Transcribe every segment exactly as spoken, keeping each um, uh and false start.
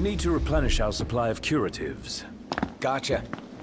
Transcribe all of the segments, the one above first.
need to replenish our supply of curatives. Gotcha.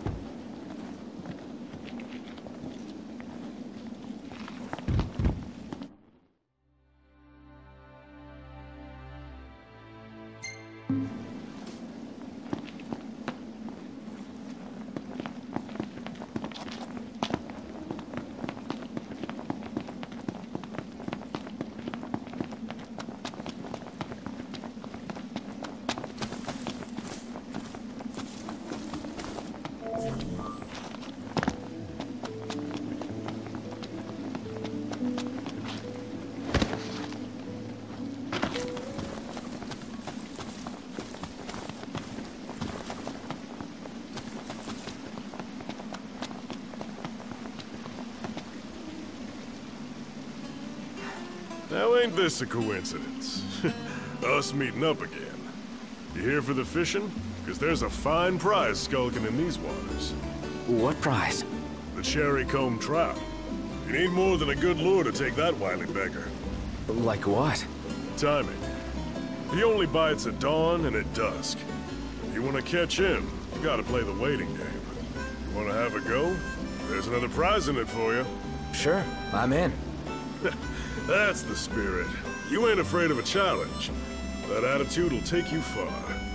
Now ain't this a coincidence? Us meeting up again. You here for the fishing? Because there's a fine prize skulking in these waters. What prize? The cherry comb trout. You need more than a good lure to take that wily beggar. Like what? Timing. He only bites at dawn and at dusk. If you want to catch him, you gotta play the waiting game. You want to have a go? There's another prize in it for you. Sure, I'm in. That's the spirit. You ain't afraid of a challenge. That attitude will take you far.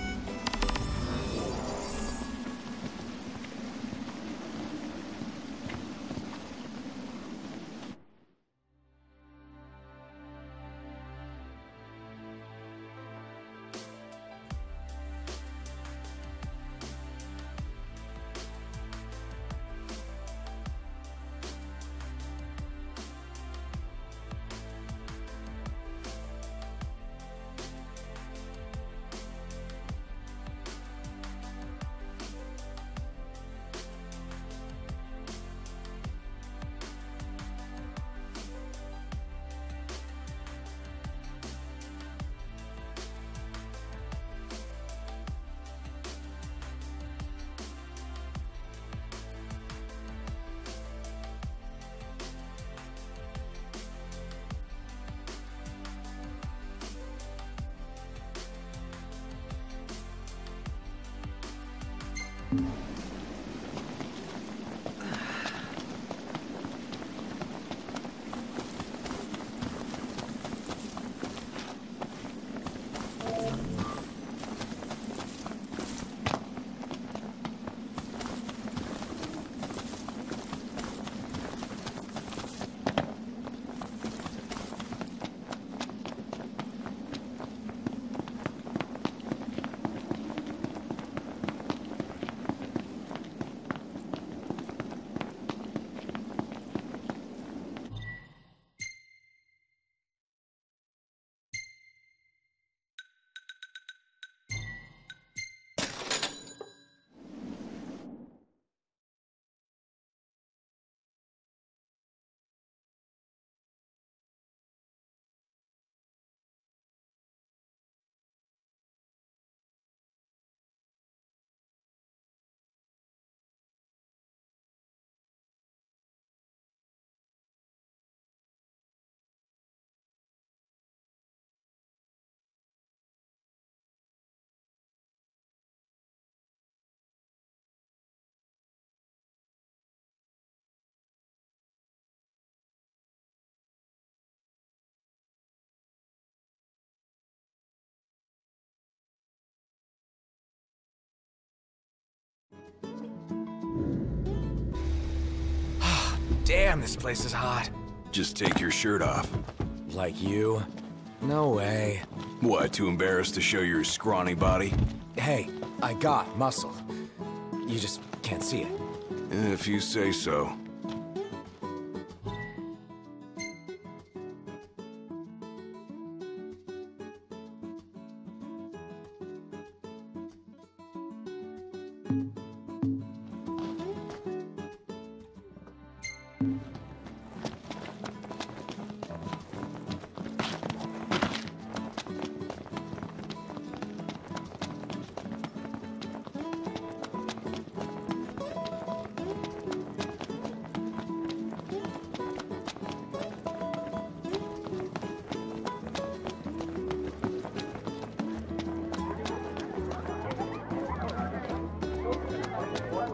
Damn, this place is hot. Just take your shirt off. Like you? No way. What, too embarrassed to show your scrawny body? Hey, I got muscle. You just can't see it. If you say so.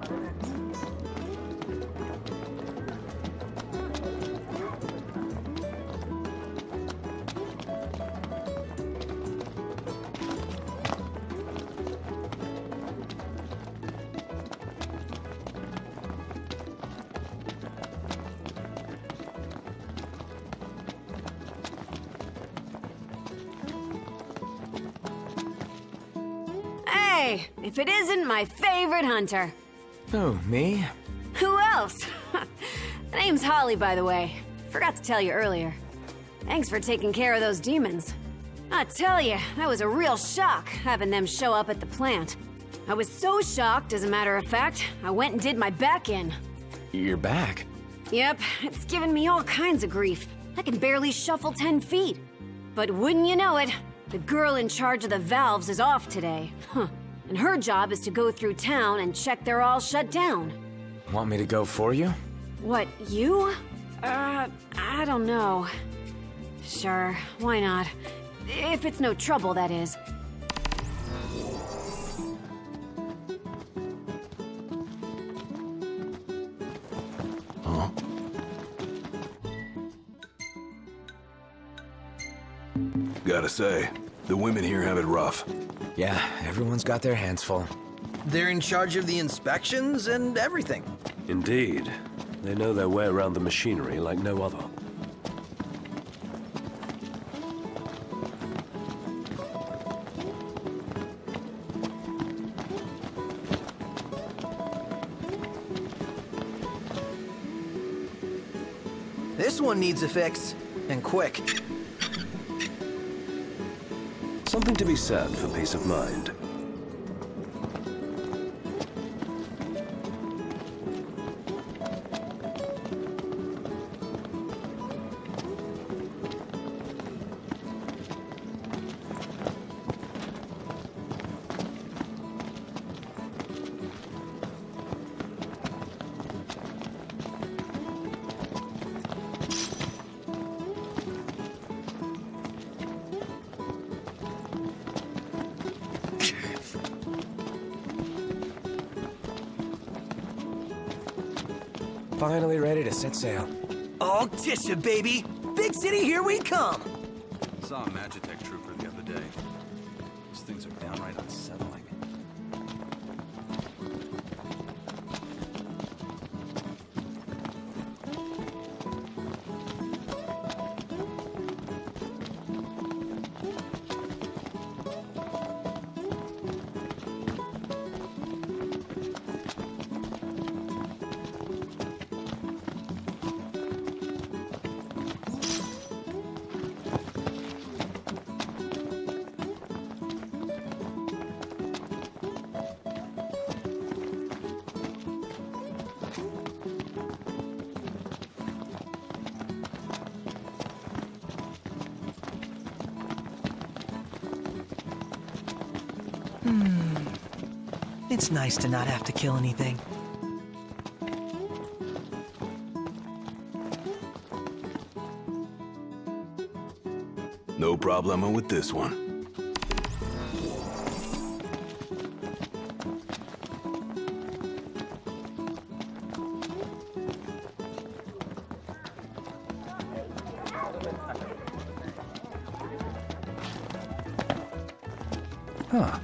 Hey, if it isn't my favorite hunter. Oh, me? Who else? The name's Holly, by the way. Forgot to tell you earlier. Thanks for taking care of those demons. I tell you, that was a real shock, having them show up at the plant. I was so shocked, as a matter of fact, I went and did my back in. You're back? Yep, it's given me all kinds of grief. I can barely shuffle ten feet. But wouldn't you know it, the girl in charge of the valves is off today. Huh. And her job is to go through town and check they're all shut down. Want me to go for you? What, you? Uh, I don't know. Sure, why not? If it's no trouble, that is. Huh? Gotta say, the women here have it rough. Yeah, everyone's got their hands full. They're in charge of the inspections and everything. Indeed. They know their way around the machinery like no other. This one needs a fix, and quick. Something to be said for peace of mind. Finally ready to set sail. Oh, Tisha, baby! Big city, here we come! Saw a Magitech trooper the other day. Those things are downright unsettling. It's nice to not have to kill anything. No problema with this one. Huh.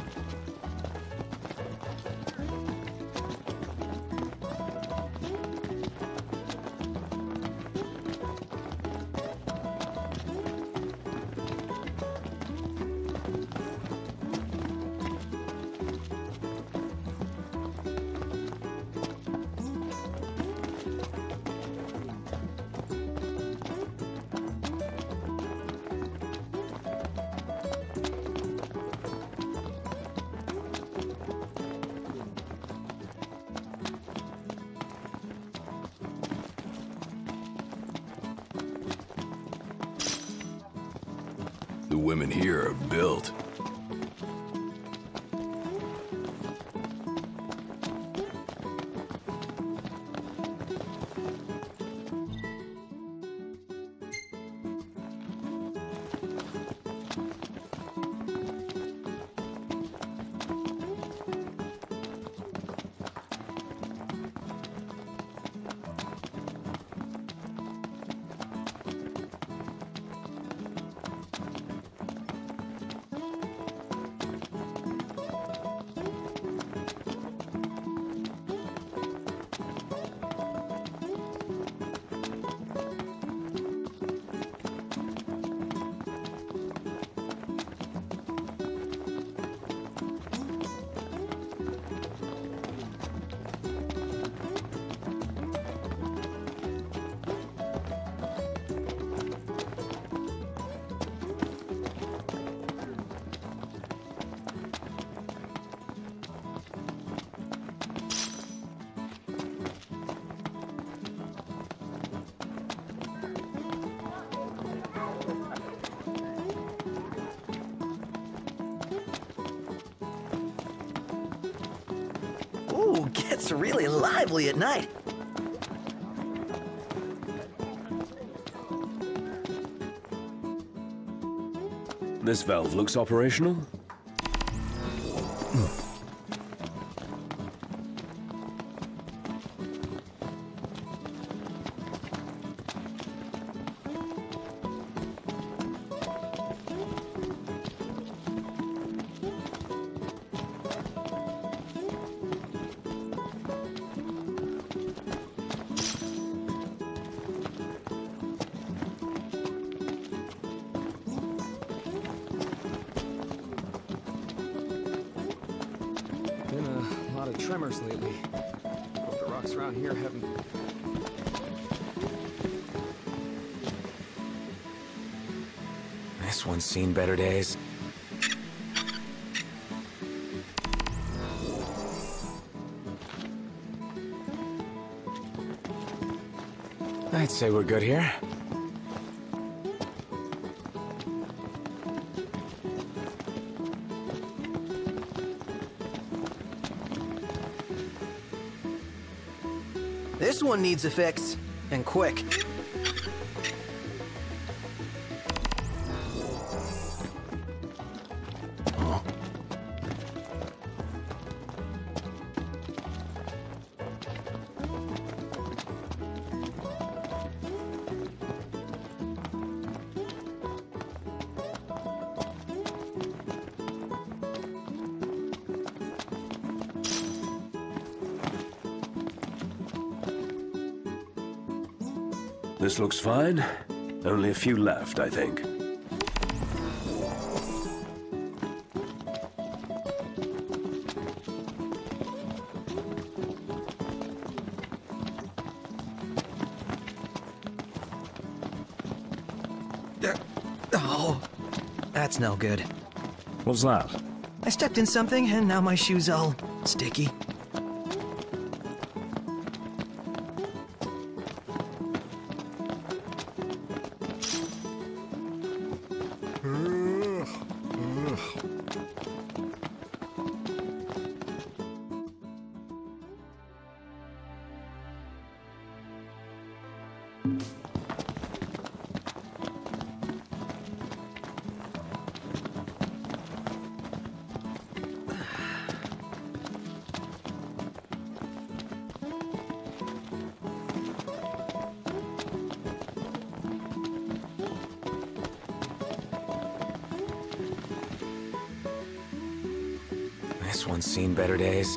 The women here are built. Ooh, gets really lively at night. This valve looks operational. Been a lot of tremors lately. Hope the rocks around here haven't... This one's seen better days. I'd say we're good here. This one needs a fix, and quick. This looks fine. Only a few left, I think. Oh, that's no good. What's that? I stepped in something, and now my shoe's all sticky. This one's seen better days.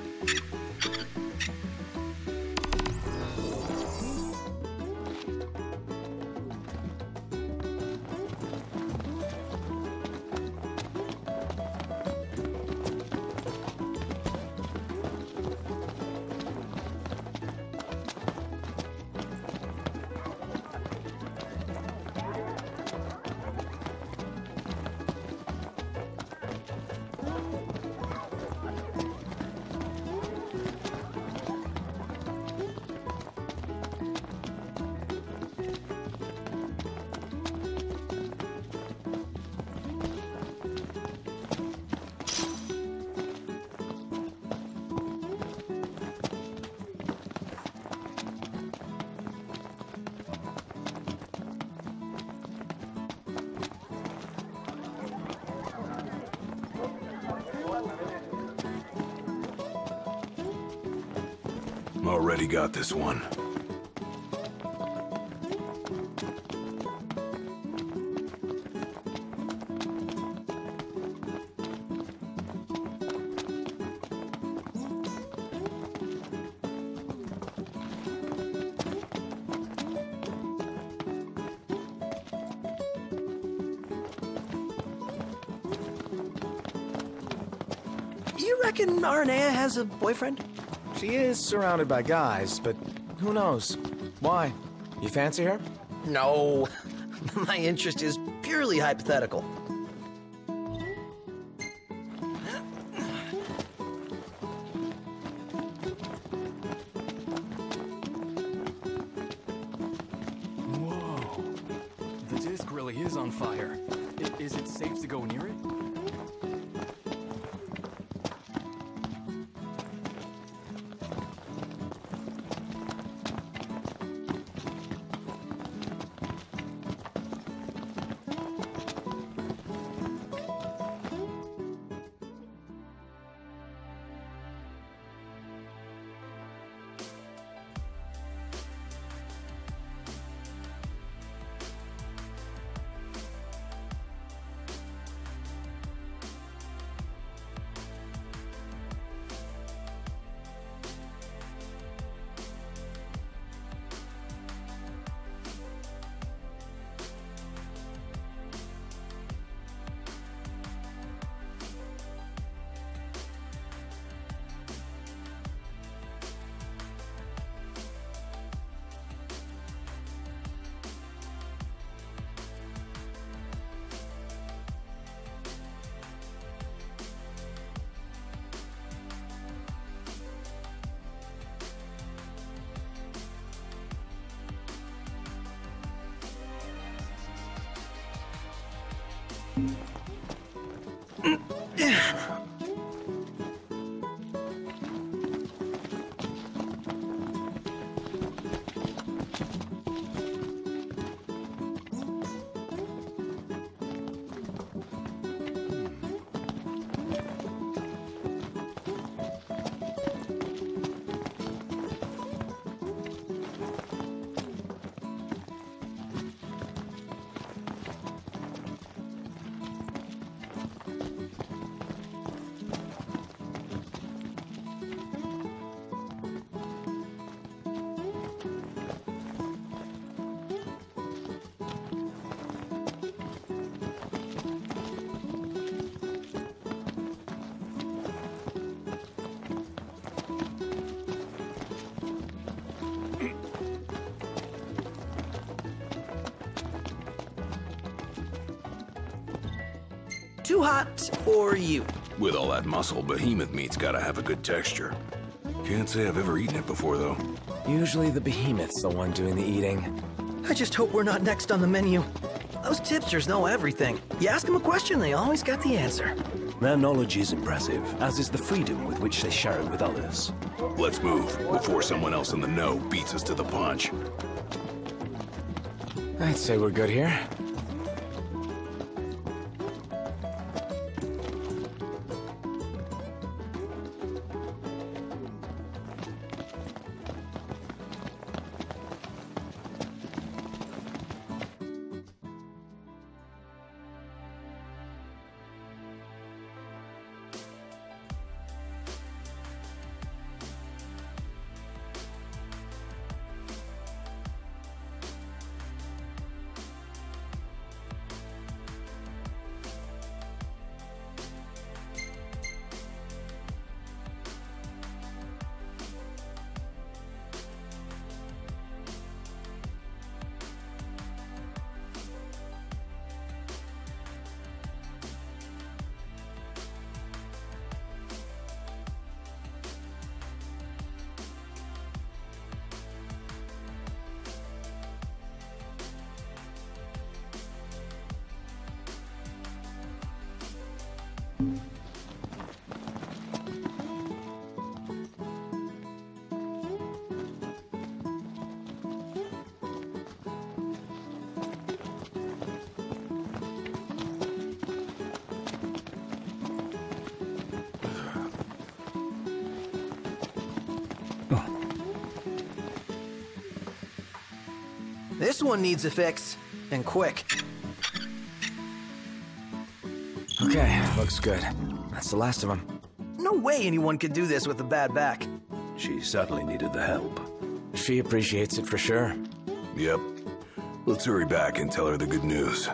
Already got this one. You reckon Aranea has a boyfriend? She is surrounded by guys, but who knows? Why? You fancy her? No. My interest is purely hypothetical. Whoa. The disc really is on fire. I- is it safe to go near it? Too hot for you. With all that muscle, behemoth meat's gotta have a good texture. Can't say I've ever eaten it before, though. Usually the behemoth's the one doing the eating. I just hope we're not next on the menu. Those tipsters know everything. You ask them a question, they always got the answer. Their knowledge is impressive, as is the freedom with which they share it with others. Let's move, before someone else in the know beats us to the punch. I'd say we're good here. This one needs a fix, and quick. Okay, looks good. That's the last of them. No way anyone could do this with a bad back. She certainly needed the help. She appreciates it for sure. Yep. Let's hurry back and tell her the good news.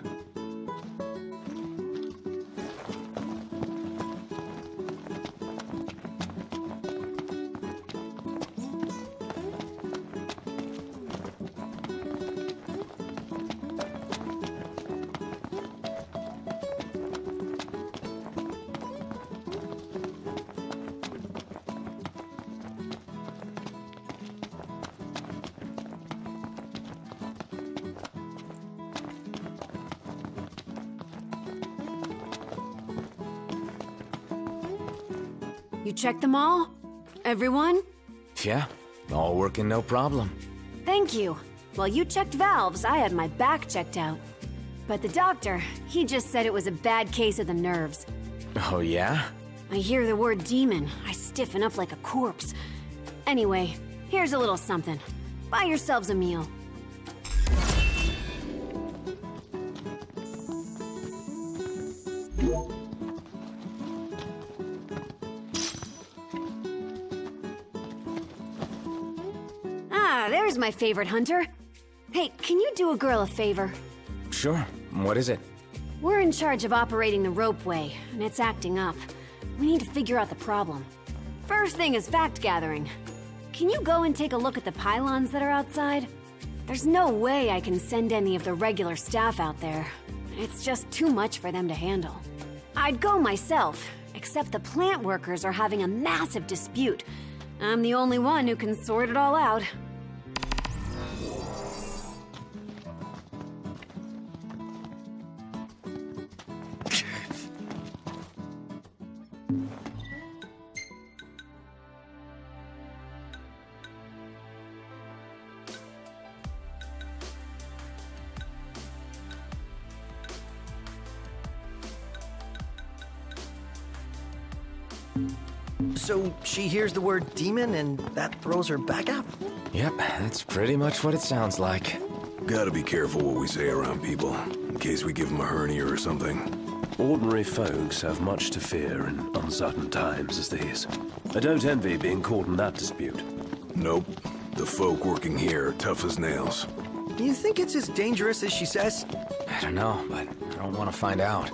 You checked them all? Everyone? Yeah, all working no problem. Thank you. While you checked valves, I had my back checked out. But the doctor, he just said it was a bad case of the nerves. Oh yeah? I hear the word demon, I stiffen up like a corpse. Anyway, here's a little something. Buy yourselves a meal. Ah, there's my favorite hunter. Hey, can you do a girl a favor? Sure. What is it? We're in charge of operating the ropeway, and it's acting up. We need to figure out the problem. First thing is fact gathering. Can you go and take a look at the pylons that are outside? There's no way I can send any of the regular staff out there. It's just too much for them to handle. I'd go myself, except the plant workers are having a massive dispute. I'm the only one who can sort it all out. So she hears the word demon and that throws her back out? Yep, that's pretty much what it sounds like. Gotta be careful what we say around people, in case we give them a hernia or something. Ordinary folks have much to fear in uncertain times as these. I don't envy being caught in that dispute. Nope. The folk working here are tough as nails. Do you think it's as dangerous as she says? I don't know, but I don't want to find out.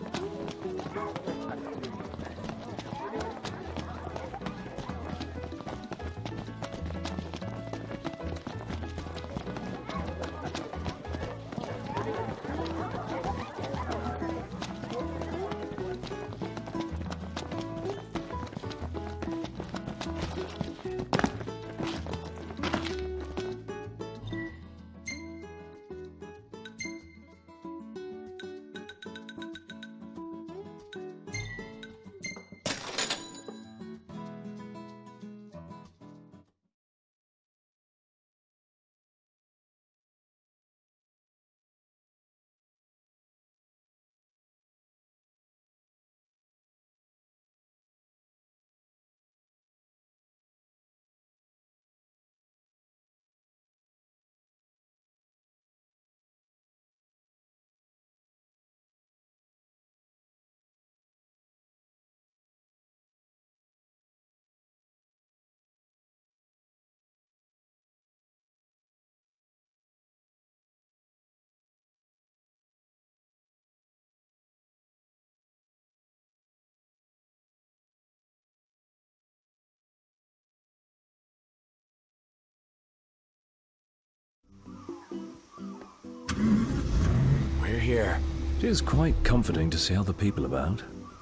We're here. It is quite comforting to see other people about.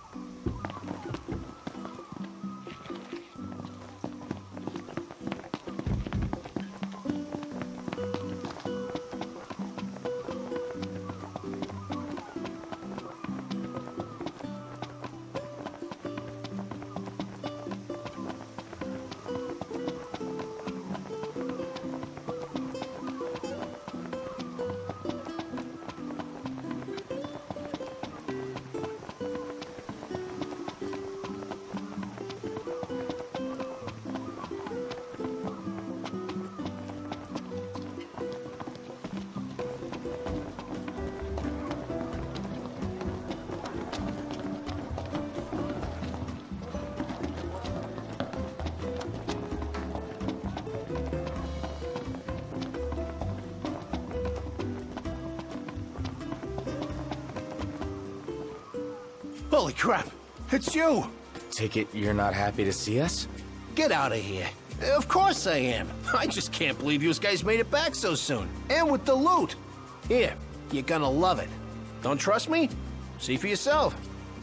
Holy crap! It's you! Take it you're not happy to see us? Get out of here. Of course I am. I just can't believe you guys made it back so soon. And with the loot. Here, you're gonna love it. Don't trust me? See for yourself.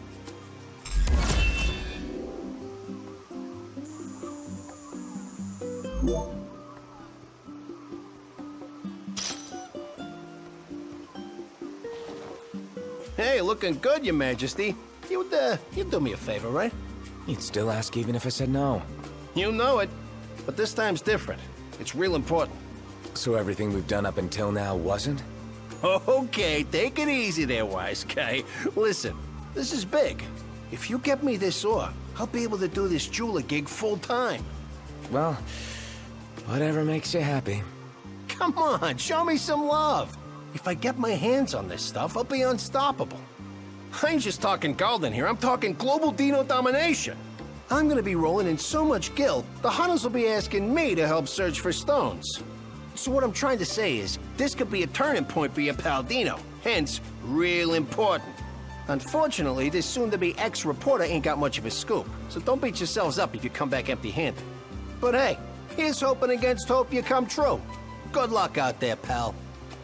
Hey, looking good, Your Majesty. You'd, uh, you'd do me a favor, right? You'd still ask even if I said no. You know it. But this time's different. It's real important. So everything we've done up until now wasn't? Okay, take it easy there, wise guy. Listen, this is big. If you get me this ore, I'll be able to do this jeweler gig full time. Well, whatever makes you happy. Come on, show me some love. If I get my hands on this stuff, I'll be unstoppable. I ain't just talking Golden here, I'm talking global Dino domination. I'm gonna be rolling in so much gil, the hunters will be asking me to help search for stones. So what I'm trying to say is, this could be a turning point for your pal Dino, hence, real important. Unfortunately, this soon-to-be ex-reporter ain't got much of a scoop, so don't beat yourselves up if you come back empty-handed. But hey, here's hoping against hope you come true. Good luck out there, pal.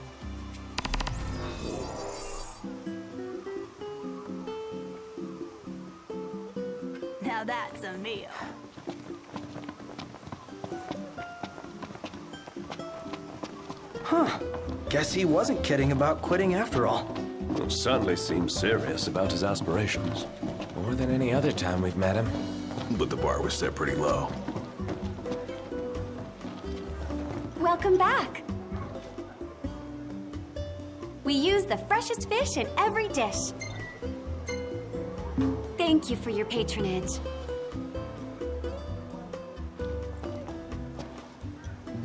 Now that's a meal. Huh. Guess he wasn't kidding about quitting after all. Well, certainly seems serious about his aspirations. More than any other time we've met him. But the bar was set pretty low. Welcome back. We use the freshest fish in every dish. Thank you for your patronage.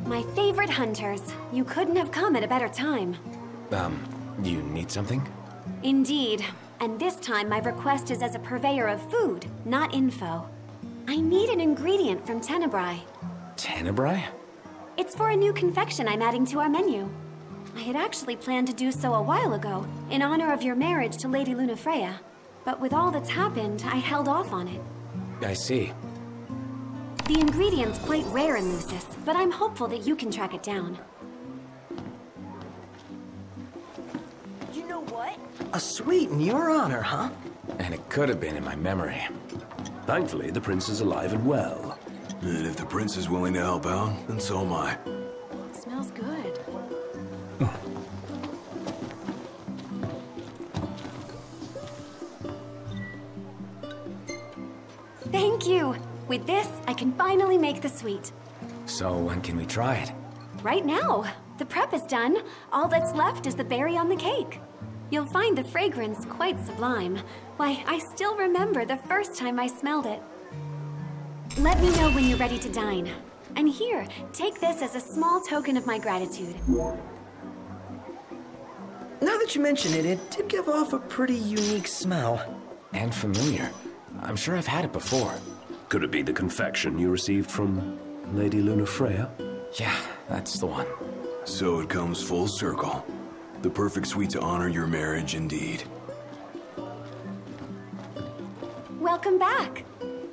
My favorite hunters. You couldn't have come at a better time. Um, you need something? Indeed. And this time my request is as a purveyor of food, not info. I need an ingredient from Tenebrae. Tenebrae? It's for a new confection I'm adding to our menu. I had actually planned to do so a while ago, in honor of your marriage to Lady Lunafreya. But with all that's happened, I held off on it. I see. The ingredient's quite rare in Lucis, but I'm hopeful that you can track it down. You know what? A sweet in your honor, huh? And it could have been in my memory. Thankfully, the prince is alive and well. And if the prince is willing to help out, then so am I. Smells good. Thank you! With this, I can finally make the sweet. So when can we try it? Right now! The prep is done. All that's left is the berry on the cake. You'll find the fragrance quite sublime. Why, I still remember the first time I smelled it. Let me know when you're ready to dine. And here, take this as a small token of my gratitude. Now that you mention it, it did give off a pretty unique smell. And familiar. I'm sure I've had it before. Could it be the confection you received from Lady Lunafreya? Yeah, that's the one. So it comes full circle. The perfect sweet to honor your marriage indeed. Welcome back.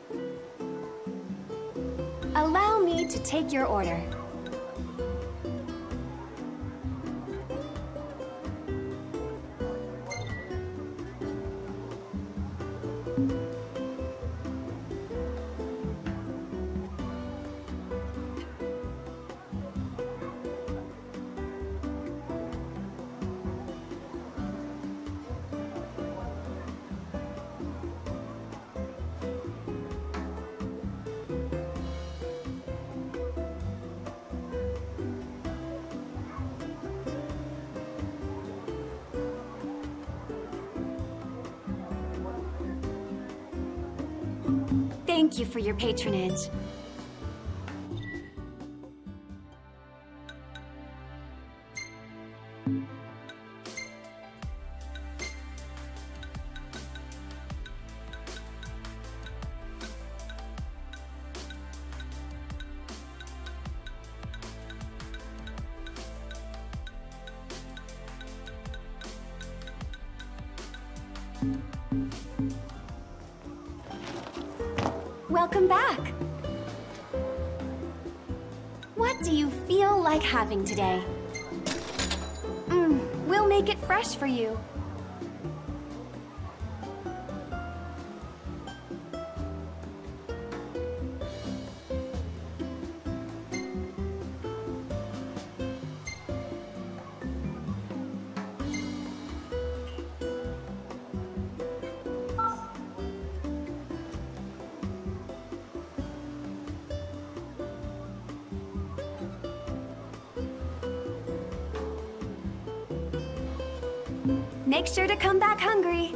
Allow me to take your order. Thank you for your patronage. Welcome back. What do you feel like having today? Mmm, we'll make it fresh for you. Make sure to come back hungry.